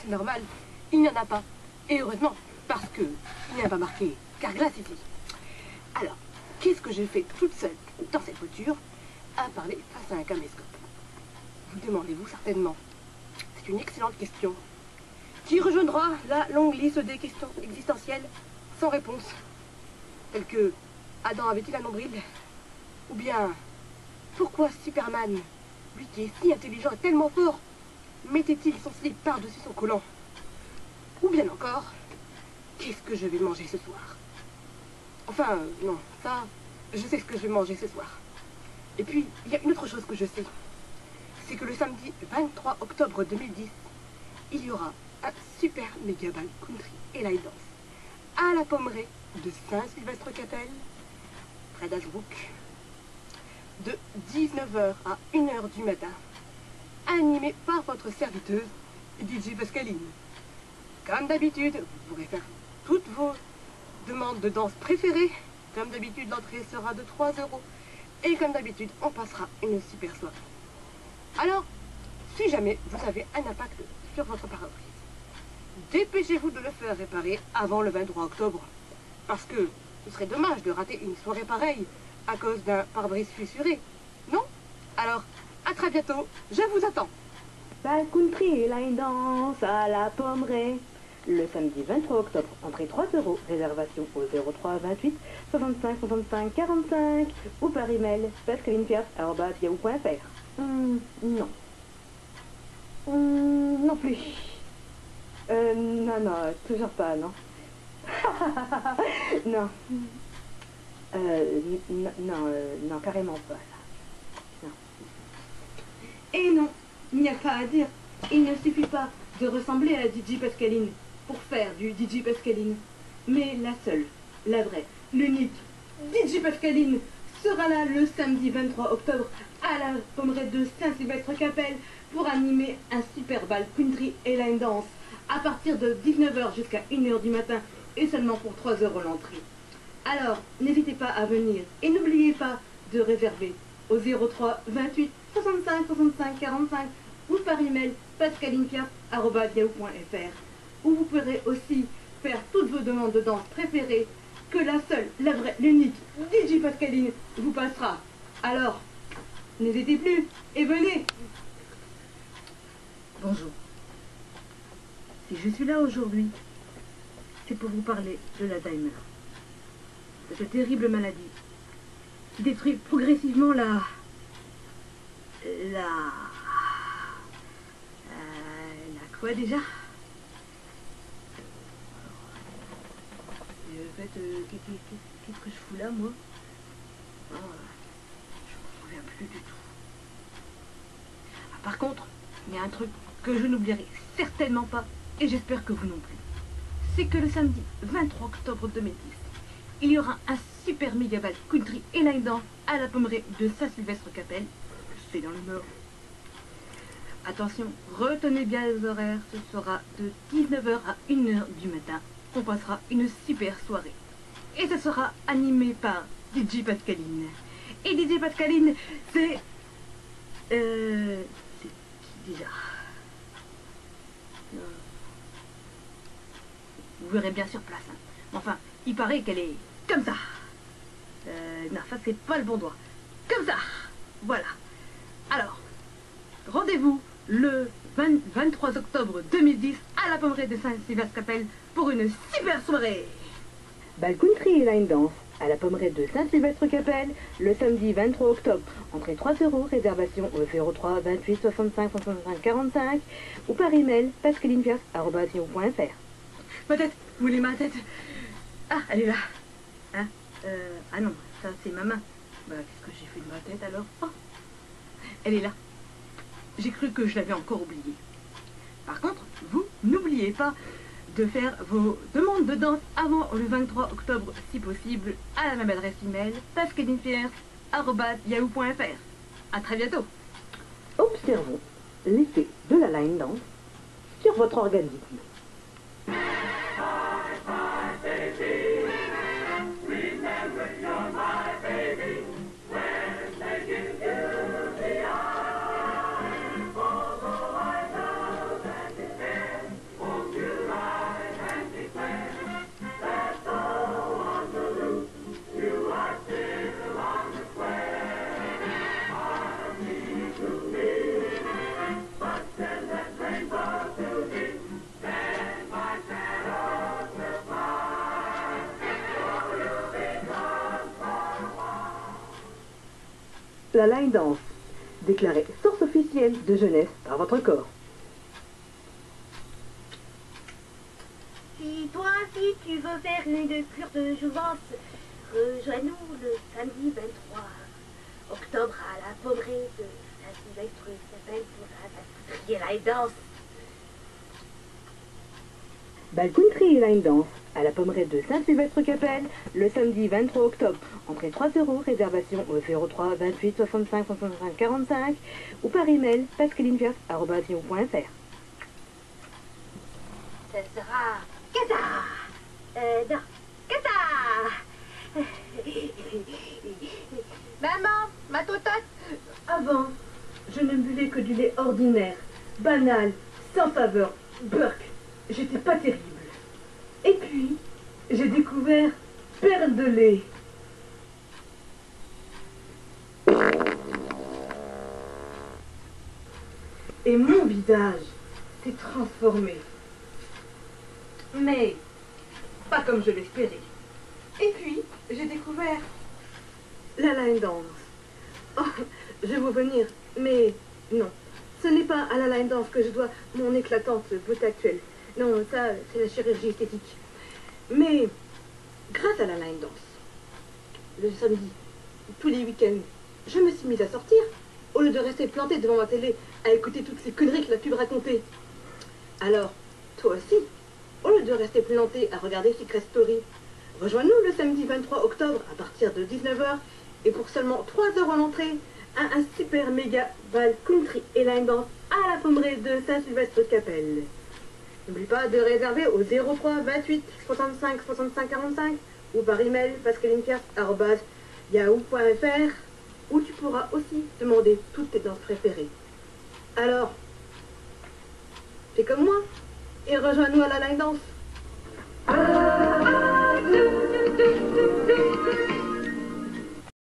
c'est normal, il n'y en a pas. Et heureusement, parce que il n'y a pas marqué Carglass ici. Alors, qu'est-ce que j'ai fait toute seule dans cette voiture à parler face à un caméscope? Vous demandez-vous certainement. C'est une excellente question. Qui rejoindra la longue liste des questions existentielles sans réponse? Telles que Adam avait-il un nombril? Ou bien pourquoi Superman, lui qui est si intelligent et tellement fort, mettait-il son slip par-dessus son collant? Ou bien encore, qu'est-ce que je vais manger ce soir? Enfin, non, ça, je sais ce que je vais manger ce soir. Et puis, il y a une autre chose que je sais. C'est que le samedi 23 octobre 2010, il y aura un super méga bal country et line dance à la Pommeraye de Saint-Sylvestre-Capelle, près d'Ashbrook, de 19h à 1h du matin, animé par votre serviteuse DJ Pascaline. Comme d'habitude, vous pourrez faire toutes vos demandes de danse préférées. Comme d'habitude, l'entrée sera de 3 €. Et comme d'habitude, on passera une super soirée. Alors, si jamais vous avez un impact sur votre pare-brise, dépêchez-vous de le faire réparer avant le 23 octobre. Parce que ce serait dommage de rater une soirée pareille à cause d'un pare-brise fissuré. Non? Alors, à très bientôt, je vous attends. Bal country et line dance à la Pommeraye. Le samedi 23 octobre, entrée 3 €, réservation au 03 28 65 65 45 ou par email pascalinepierre@yahoo.fr. Non. Non plus. Non, toujours pas, non. Non. Non, carrément pas, là. Non. Et non, il n'y a pas à dire. Il ne suffit pas de ressembler à DJ Pascaline pour faire du DJ Pascaline. Mais la seule, la vraie, l'unique DJ Pascaline sera là le samedi 23 octobre à la Pommeraye de Saint-Sylvestre-Capelle pour animer un super bal country et line dance à partir de 19h jusqu'à 1h du matin et seulement pour 3 € l'entrée. Alors, n'hésitez pas à venir et n'oubliez pas de réserver au 03 28 65 65 45 ou par email pascalinepierre@yahoo.fr où vous pourrez aussi faire toutes vos demandes de danse préférées que la seule, la vraie, l'unique DJ Pascaline vous passera. Alors, n'hésitez plus et venez. Bonjour. Si je suis là aujourd'hui, c'est pour vous parler de l'Alzheimer, de cette terrible maladie qui détruit progressivement la quoi déjà? En fait, qu'est-ce que je fous là, moi? Je me souviens plus du tout. Ah, par contre, il y a un truc que je n'oublierai certainement pas, et j'espère que vous non plus. C'est que le samedi 23 octobre 2010, il y aura un super méga bal country et line dance à la Pommeraye de Saint-Sylvestre-Capelle. C'est dans le Nord. Attention, retenez bien les horaires, ce sera de 19h à 1h du matin. On passera une super soirée. Et ce sera animé par DJ Pascaline. Et DJ Pascaline, c'est qui déjà? Vous verrez bien sur place. Hein. Enfin, il paraît qu'elle est comme ça. Non, ça c'est pas le bon doigt. Comme ça. Voilà. Alors, rendez-vous le 23 octobre 2010 à la Pommeraye de Saint-Sylvestre-Capelle pour une super soirée. Bal country et line dance à la Pommeraye de Saint-Sylvestre-Capelle le samedi 23 octobre. Entrée 3 €, réservation au 03 28 65 65 45 ou par email pascalinepierre@yahoo.fr. Ma tête, vous voulez ma tête? Ah, elle est là. Hein? Ah non, ça c'est ma main. Bah, qu'est-ce que j'ai fait de ma tête alors? Oh, elle est là. J'ai cru que je l'avais encore oubliée. Par contre, vous n'oubliez pas de faire vos demandes de danse avant le 23 octobre, si possible, à la même adresse email, pascalinepierre@yahoo.fr. À très bientôt. Observons l'effet de la line dance sur votre organisme. la line dance. Déclarée source officielle de jeunesse par votre corps. Si toi aussi tu veux faire une cure de jouvence, rejoins-nous le samedi 23 octobre à la Pommerée de Saint-Sylvestre-Capelle pour la line dance. Bal Country et line dance à la Pommerée de Saint-Sylvestre-Capelle le samedi 23 octobre. Entrée 3 euros, réservation au 03 28 65 65 45 ou par email pascalinepierre@yahoo.fr. Ce sera Casa. Non, Casa. Maman, ma totote. Avant, je ne buvais que du lait ordinaire, banal, sans saveur, burk. J'étais pas terrible. Et puis, j'ai découvert Perle de lait. Et mon visage s'est transformé. Mais pas comme je l'espérais. Et puis, j'ai découvert la line dance. Oh, je vais vous venir, mais non. Ce n'est pas à la line dance que je dois mon éclatante beauté actuelle. Non, ça, c'est la chirurgie esthétique. Mais grâce à la line dance, le samedi, tous les week-ends, je me suis mise à sortir au lieu de rester plantée devant ma télé à écouter toutes ces conneries que la pub racontait. Alors, toi aussi, au lieu de rester plantée à regarder Secret Story, rejoins-nous le samedi 23 octobre à partir de 19h et pour seulement 3 € en entrée à un super méga bal country et line dance à la Pommerée de Saint-Sylvestre-Capelle. N'oublie pas de réserver au 03 28 65 65 45 ou par email pascalinepierre@yahoo.fr où tu pourras aussi demander toutes tes danses préférées. Alors, fais comme moi et rejoins-nous à la line dance.